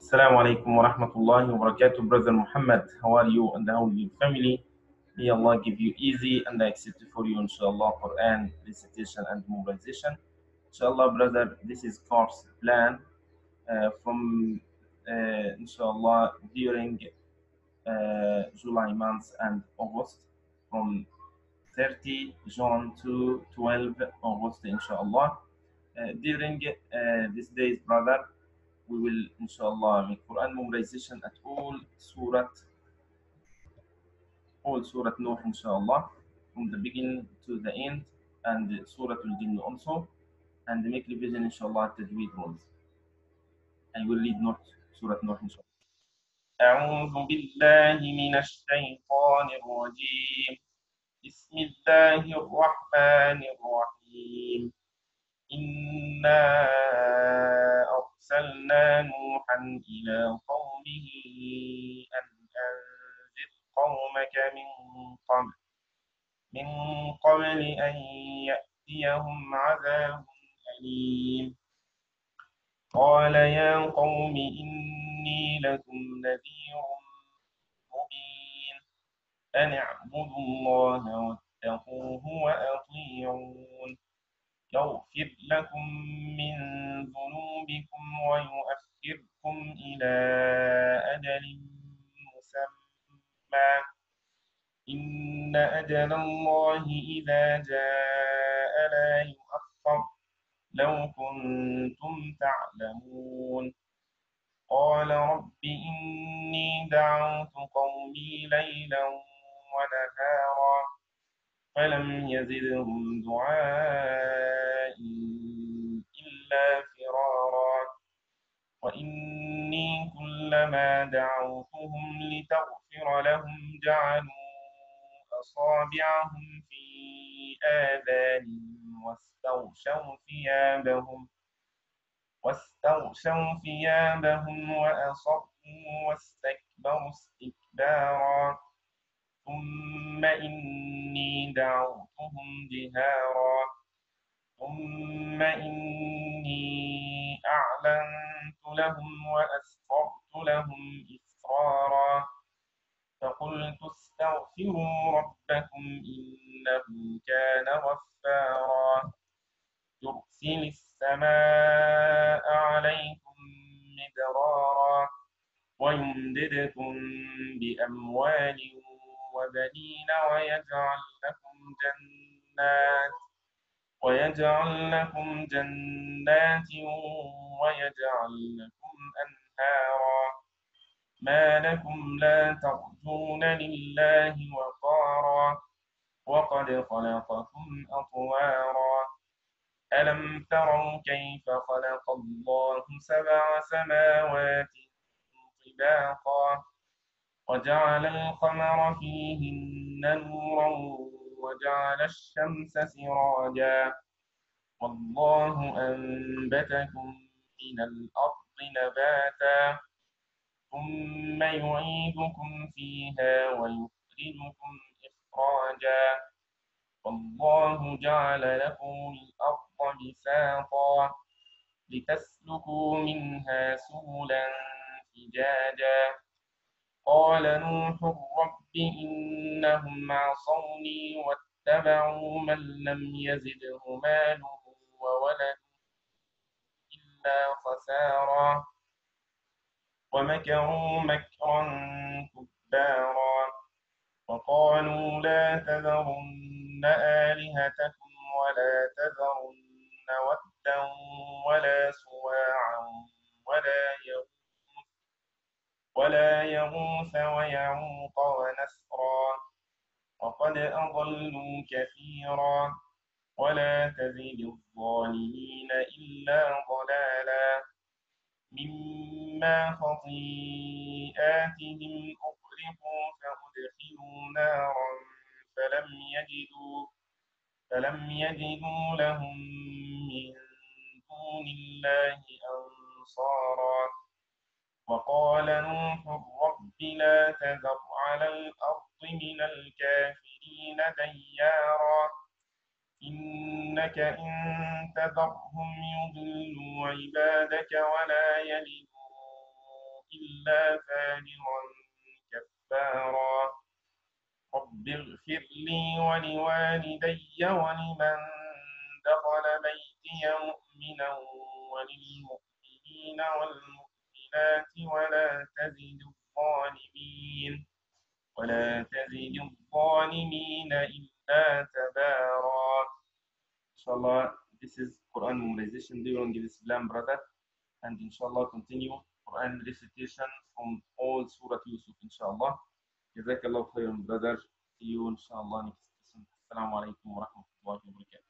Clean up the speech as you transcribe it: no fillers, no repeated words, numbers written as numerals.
Assalamu alaikum wa rahmatullahi wa barakatuh, brother Muhammad. How are you and how are your family? May Allah give you easy and accept for you, inshallah, Quran, recitation and memorization. Inshallah, brother, this is course plan from, inshallah, during July month and August, from 30 June to 12 August, inshallah. During these days, brother, we will inshallah make Quran memorization at all Surah Nuh inshallah from the beginning to the end, and Surah Al-Jinn also, and make revision inshallah Tajweed rules. I will read not Surah Nuh inshallah. أعوذ بالله من الشيطان الرجيم. بسم الله الرحمن الرحيم. إنا أرسلنا نوحا إلى قومه أن أنذر قومك من قبل أن يأتيهم عذاب أليم. قال يا قوم إني لكم نذير مبين أن اعبدوا الله واتقوه وأطيعون يغفر لكم من ذنوبكم ويؤخركم إلى أجل مسمى إن أجل الله إذا جاء لا يؤخر لو كنتم تعلمون. قال رب إني دعوت قومي ليلا ونهارا فلم يزدهم دعائي إلا فرارا وإني كلما دعوتهم لتغفر لهم جعلوا أصابعهم في آذانهم واستغشوا ثيابهم وأصروا واستكبروا استكبارا ثم إني دعوتهم جهارا ثم إني أعلنت لهم وأسررت لهم إسرارا فقلت استغفروا ربكم إنه كان غفارا يرسل السماء عليكم مدرارا ويمددكم بأموال وبنين ويجعل لكم جنات ويجعل لكم أنهارا ما لكم لا ترجون لله وقارا وقد خلقكم أطوارا ألم تروا كيف خلق الله سبع سماوات طباقا وجعل القمر فيهن نورا وجعل الشمس سراجا والله أنبتكم من الأرض نباتا ثم يعيدكم فيها ويخرجكم إخراجا والله جعل لكم الأرض بساطا لتسلكوا منها سبلا فجاجا قال نوح رب إنهم عصوني واتبعوا من لم يزده ماله وولده إلا خسارا ومكروا مكرا كبارا وقالوا لا تذرن آلهتكم ولا تذرن ودا ولا سواعا ولا يغوث ويعوق ونسرا وقد أضلوا كثيرا ولا تزد الظالمين إلا ضلالا مما خطيئاتهم أغرقوا فأدخلوا نارا فلم يجدوا لهم من دون الله أنصارا وقال نوح رب لا تذر على الأرض من الكافرين ديارا إنك إن تذرهم يضلوا عبادك ولا يلدوا إلا فاجرا كفارا رب اغفر لي ولوالدي ولمن دخل بيتي مؤمنا وللمؤمنين والمؤمنات ولا تزد الظالمين إلا تبارا. Inshallah, this is Quran memorization during this plan, brother, and inshallah continue Quran recitation from all Surah Yusuf, inshallah. جزاك الله خيرا brother. See you inshallah next lesson. السلام عليكم ورحمة الله وبركاته.